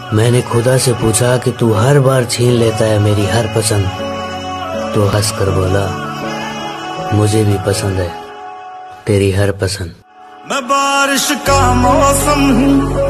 मैंने खुदा से पूछा कि तू हर बार छीन लेता है मेरी हर पसंद, तो हंस कर बोला मुझे भी पसंद है तेरी हर पसंद। मैं बारिश का मौसम हूँ,